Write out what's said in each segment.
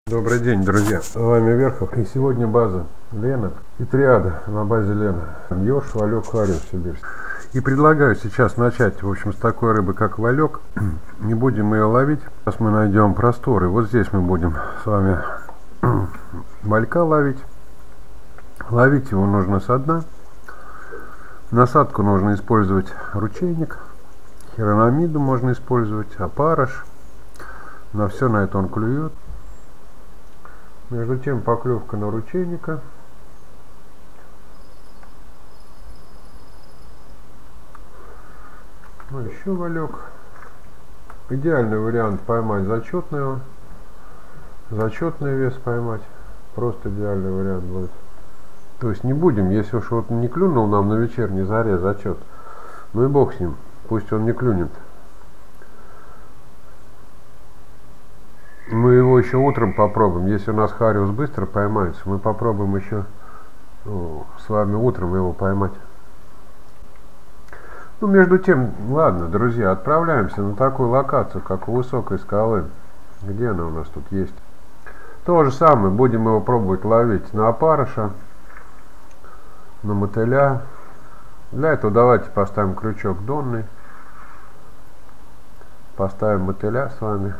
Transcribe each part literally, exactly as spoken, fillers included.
Добрый день, друзья, с вами Верхов, и сегодня база Лена и триада на базе Лена. Ёж, валек, хариус сибирский. И предлагаю сейчас начать, в общем, с такой рыбы, как валек. Не будем мы ее ловить, сейчас мы найдем просторы. Вот здесь мы будем с вами валька ловить. Ловить его нужно со дна. Насадку нужно использовать ручейник, хиранамиду можно использовать, опарыш. На все на это он клюет. Между тем поклевка на ручейника. Ну, еще валек. Идеальный вариант поймать зачетного. Зачетный вес поймать. Просто идеальный вариант будет. То есть не будем, если уж вот не клюнул нам на вечерней заре зачет, ну и бог с ним, пусть он не клюнет. Мы его еще утром попробуем. Если у нас хариус быстро поймается, мы попробуем еще ну, с вами утром его поймать. Ну, между тем, ладно, друзья, отправляемся на такую локацию, как у высокой скалы. Где она у нас тут есть? То же самое, будем его пробовать ловить на опарыша, на мотыля. Для этого давайте поставим крючок донный. Поставим мотыля с вами.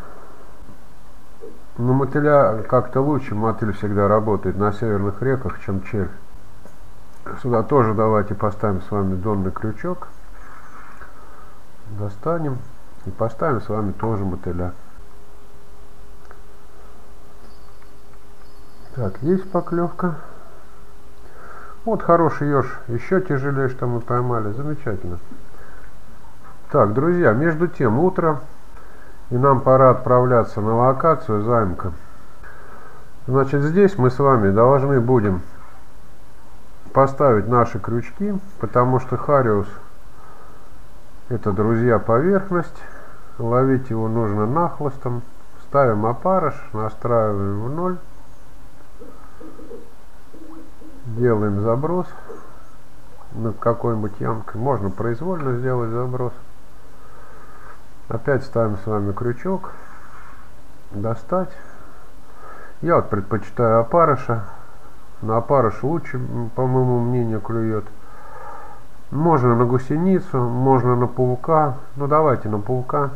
На мотыля как-то лучше, мотыль всегда работает на северных реках, чем червь. Сюда тоже давайте поставим с вами донный крючок. Достанем и поставим с вами тоже мотыля. Так, есть поклевка. Вот хороший еж, еще тяжелее, что мы поймали, замечательно. Так, друзья, между тем утро. И нам пора отправляться на локацию займка. Значит, здесь мы с вами должны будем поставить наши крючки, потому что хариус это, друзья, поверхность. Ловить его нужно нахлыстом. Ставим опарыш, настраиваем в ноль. Делаем заброс над какой-нибудь ямкой. Можно произвольно сделать заброс. Опять ставим с вами крючок, достать. Я вот предпочитаю опарыша. На опарыш лучше, по моему мнению, клюет. Можно на гусеницу, можно на паука. Ну давайте на паука.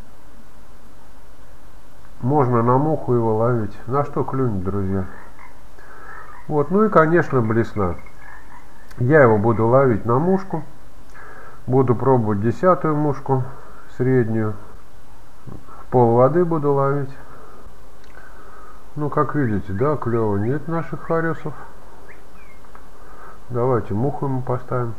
Можно на муху его ловить. На что клюнет, друзья. Вот, ну и конечно блесна. Я его буду ловить на мушку. Буду пробовать десятую мушку. Среднюю. В пол воды буду ловить. Ну, как видите, да, клёва нет наших хариусов. Давайте муху ему поставим.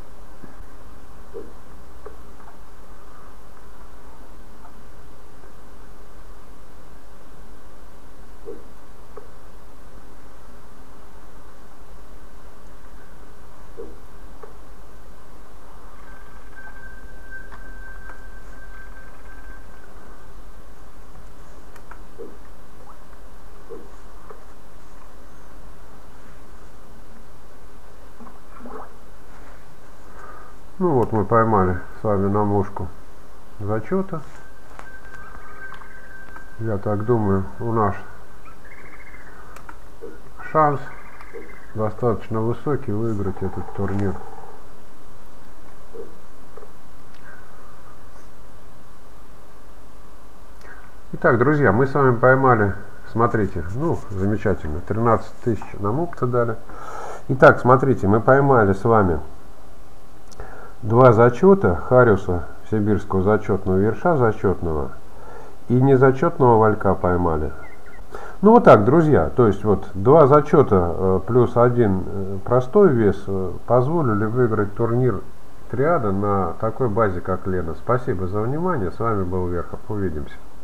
Ну вот мы поймали с вами на мушку зачета. Я так думаю, у нас шанс достаточно высокий выиграть этот турнир. Итак, друзья, мы с вами поймали, смотрите, ну замечательно, тринадцать тысяч нам опыта дали. Итак, смотрите, мы поймали с вами два зачета хариуса сибирского зачетного, верша зачетного и незачетного валька поймали. Ну вот так, друзья, то есть вот два зачета плюс один простой вес позволили выиграть турнир триада на такой базе, как Лена. Спасибо за внимание, с вами был Верхов, увидимся.